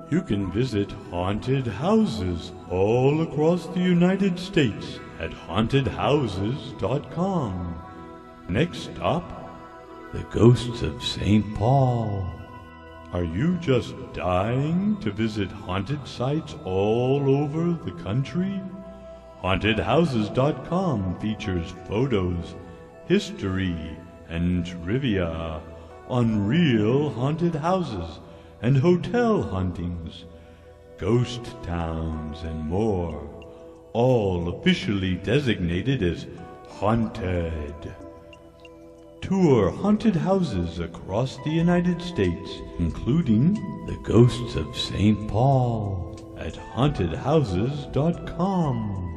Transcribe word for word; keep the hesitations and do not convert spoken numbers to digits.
You can visit haunted houses all across the United States at haunted houses dot com. Next stop, the Ghosts of Saint Paul. Are you just dying to visit haunted sites all over the country? haunted houses dot com features photos, history, and trivia on real haunted houses and hotel hauntings, ghost towns, and more, all officially designated as haunted. Tour haunted houses across the United States, including the Ghosts of Saint Paul at haunted houses dot com.